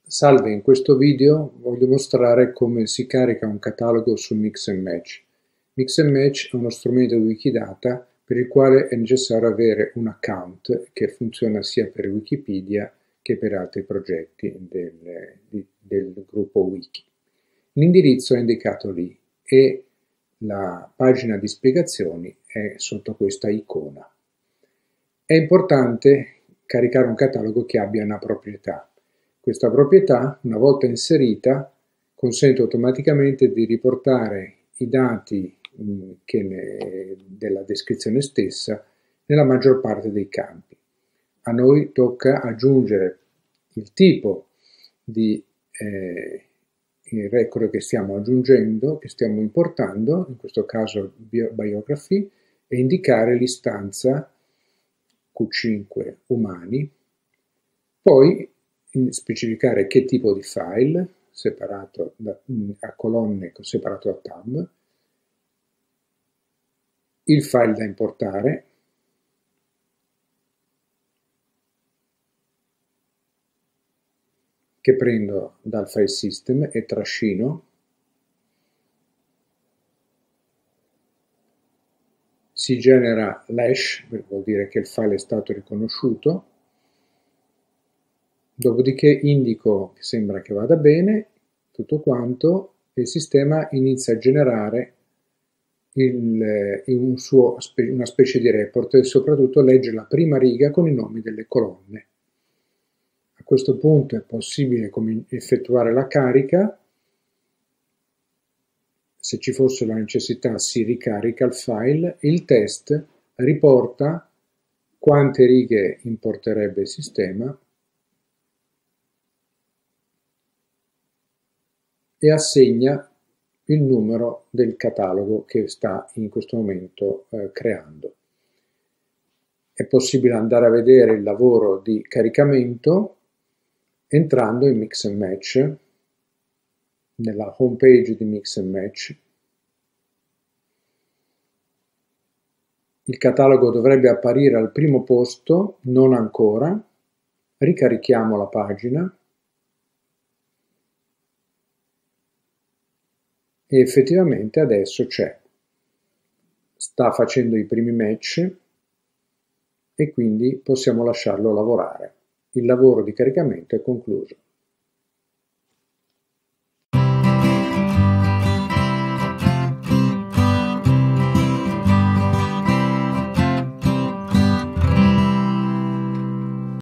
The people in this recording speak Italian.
Salve, in questo video voglio mostrare come si carica un catalogo su Mix and Match. Mix and Match è uno strumento di Wikidata per il quale è necessario avere un account che funziona sia per Wikipedia che per altri progetti del gruppo Wiki. L'indirizzo è indicato lì e la pagina di spiegazioni è sotto questa icona. È importante caricare un catalogo che abbia una proprietà. Questa proprietà, una volta inserita, consente automaticamente di riportare i dati della descrizione stessa nella maggior parte dei campi. A noi tocca aggiungere il tipo di il record che stiamo aggiungendo, che stiamo importando, in questo caso biography, e indicare l'istanza Q5 umani, poi specificare che tipo di file, separato a colonne, separato a tab, il file da importare, che prendo dal file system e trascino, si genera l'hash, vuol dire che il file è stato riconosciuto, dopodiché indico che sembra che vada bene, tutto quanto, e il sistema inizia a generare una specie di report e soprattutto legge la prima riga con i nomi delle colonne. A questo punto è possibile effettuare la carica. Se ci fosse la necessità si ricarica il file e il test riporta quante righe importerebbe il sistema e assegna il numero del catalogo che sta in questo momento creando. È possibile andare a vedere il lavoro di caricamento entrando in Mix and Match, nella home page di Mix and Match. Il catalogo dovrebbe apparire al primo posto, non ancora. Ricarichiamo la pagina e effettivamente adesso c'è. Sta facendo i primi match e quindi possiamo lasciarlo lavorare. Il lavoro di caricamento è concluso.